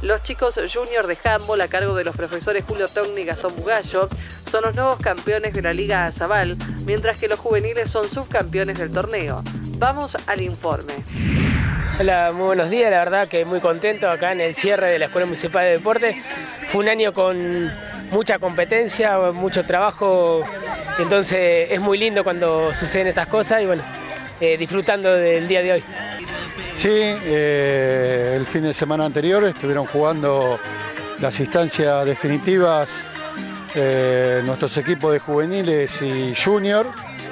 Los chicos junior de handball, a cargo de los profesores Julio Togni y Gastón Bugallo, son los nuevos campeones de la Liga Azabal, mientras que los juveniles son subcampeones del torneo. Vamos al informe. Hola, muy buenos días, la verdad que muy contento acá en el cierre de la Escuela Municipal de Deportes. Fue un año con mucha competencia, mucho trabajo, entonces es muy lindo cuando suceden estas cosas y bueno, disfrutando del día de hoy. Sí, el fin de semana anterior estuvieron jugando las instancias definitivas nuestros equipos de juveniles y junior.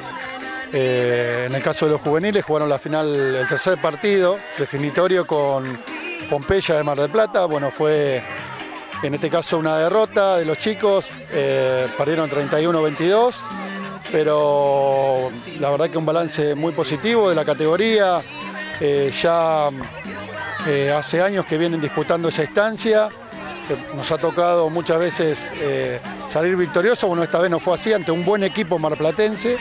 En el caso de los juveniles jugaron la final, el tercer partido definitorio con Pompeya de Mar del Plata. Bueno, fue en este caso una derrota de los chicos, perdieron 31-22, pero la verdad que un balance muy positivo de la categoría. Ya hace años que vienen disputando esa instancia, nos ha tocado muchas veces salir victoriosos. Bueno, esta vez no fue así ante un buen equipo marplatense,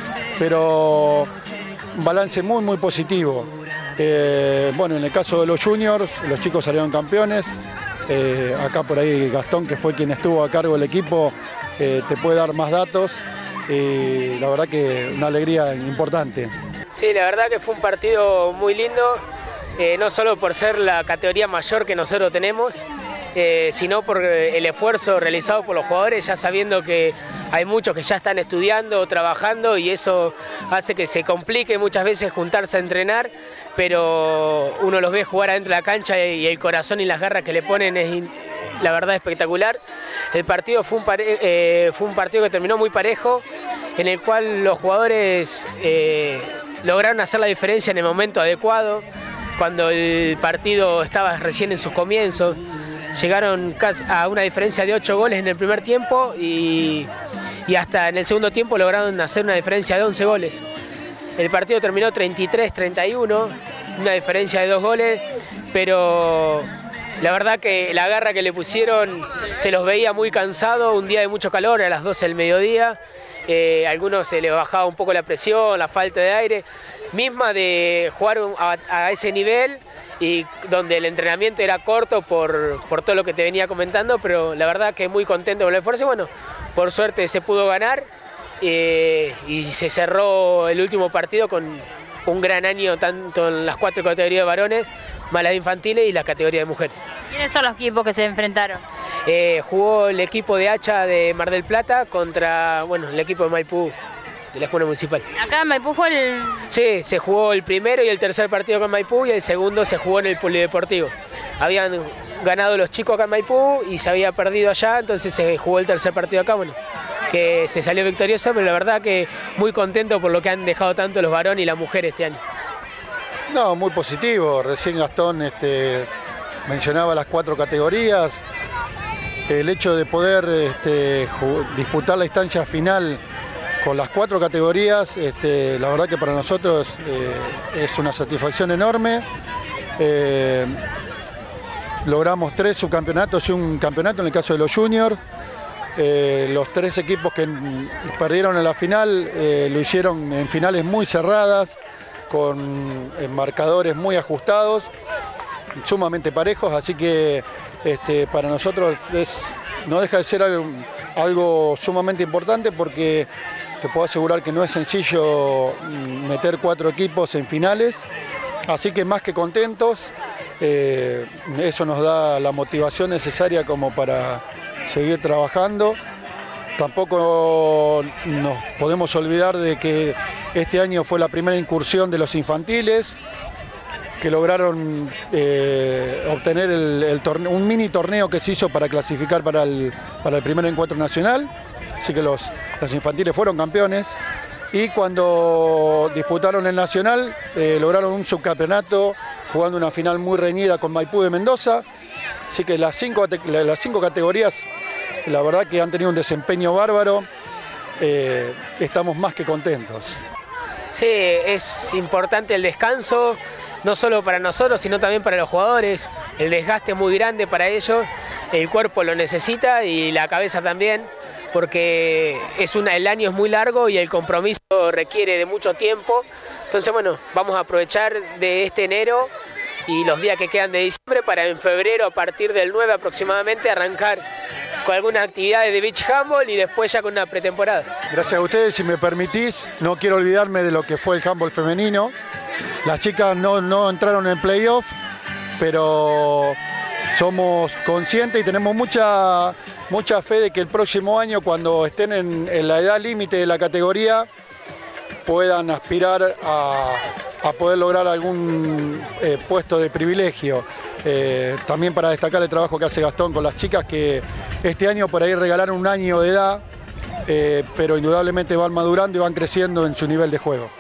pero un balance muy positivo. Bueno, en el caso de los juniors, los chicos salieron campeones. Acá por ahí Gastón, que fue quien estuvo a cargo del equipo, te puede dar más datos. Y la verdad que una alegría importante. Sí, la verdad que fue un partido muy lindo, no solo por ser la categoría mayor que nosotros tenemos, sino por el esfuerzo realizado por los jugadores, ya sabiendo que hay muchos que ya están estudiando, trabajando, y eso hace que se complique muchas veces juntarse a entrenar, pero uno los ve jugar adentro de la cancha y el corazón y las garras que le ponen es la verdad espectacular. El partido fue un partido que terminó muy parejo, en el cual los jugadores lograron hacer la diferencia en el momento adecuado, cuando el partido estaba recién en sus comienzos. Llegaron a una diferencia de 8 goles en el primer tiempo y hasta en el segundo tiempo lograron hacer una diferencia de 11 goles. El partido terminó 33-31, una diferencia de 2 goles, pero la verdad que la garra que le pusieron se los veía muy cansados, un día de mucho calor, a las 12 del mediodía. A algunos se les bajaba un poco la presión, la falta de aire, misma de jugar a ese nivel y donde el entrenamiento era corto por todo lo que te venía comentando, pero la verdad que muy contento con el esfuerzo. Bueno, por suerte se pudo ganar y se cerró el último partido con un gran año tanto en las 4 categorías de varones, más las infantiles y la categoría de mujeres. ¿Quiénes son los equipos que se enfrentaron? Jugó el equipo de Hacha de Mar del Plata contra el equipo de Maipú, de la Escuela Municipal. ¿Acá en Maipú fue el...? Sí, se jugó el primero y el tercer partido con Maipú y el segundo se jugó en el Polideportivo. Habían ganado los chicos acá en Maipú y se había perdido allá, entonces se jugó el tercer partido acá, que se salió victorioso, pero la verdad que muy contento por lo que han dejado tanto los varones y las mujeres este año. No, muy positivo. Recién Gastón mencionaba las 4 categorías. El hecho de poder disputar la instancia final con las 4 categorías, la verdad que para nosotros es una satisfacción enorme. Logramos 3 subcampeonatos y un campeonato en el caso de los juniors. Los 3 equipos que perdieron en la final lo hicieron en finales muy cerradas, con marcadores muy ajustados, sumamente parejos, así que para nosotros no deja de ser algo sumamente importante, porque te puedo asegurar que no es sencillo meter 4 equipos en finales, así que más que contentos, eso nos da la motivación necesaria como para seguir trabajando. Tampoco nos podemos olvidar de que este año fue la primera incursión de los infantiles, que lograron obtener un mini torneo que se hizo para clasificar para el primer encuentro nacional. Así que los infantiles fueron campeones. Y cuando disputaron el nacional, lograron un subcampeonato jugando una final muy reñida con Maipú de Mendoza. Así que las 5 categorías, la verdad que han tenido un desempeño bárbaro. Estamos más que contentos. Sí, es importante el descanso, no solo para nosotros, sino también para los jugadores. El desgaste es muy grande para ellos, el cuerpo lo necesita y la cabeza también, porque el año es muy largo y el compromiso requiere de mucho tiempo. Entonces, vamos a aprovechar de este enero y los días que quedan de diciembre para en febrero, a partir del 9 aproximadamente, arrancar con algunas actividades de beach handball y después ya con una pretemporada. Gracias a ustedes, si me permitís, no quiero olvidarme de lo que fue el handball femenino. Las chicas no entraron en playoff, pero somos conscientes y tenemos mucha fe de que el próximo año, cuando estén en la edad límite de la categoría, puedan aspirar a poder lograr algún puesto de privilegio. También para destacar el trabajo que hace Gastón con las chicas, que este año por ahí regalaron un año de edad, pero indudablemente van madurando y van creciendo en su nivel de juego.